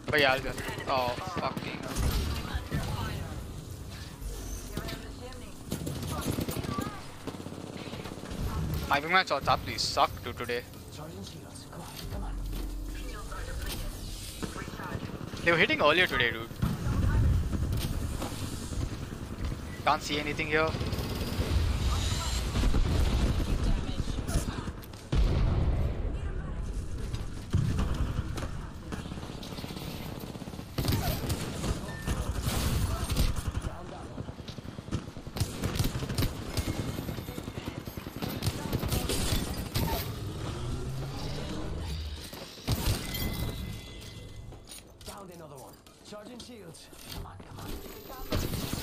But yeah, I'll go. Oh, fuck me. My wingman shots up, please suck to today. They were hitting earlier today, dude. Can't see anything here. Another one. Charging shields. Come on, come on.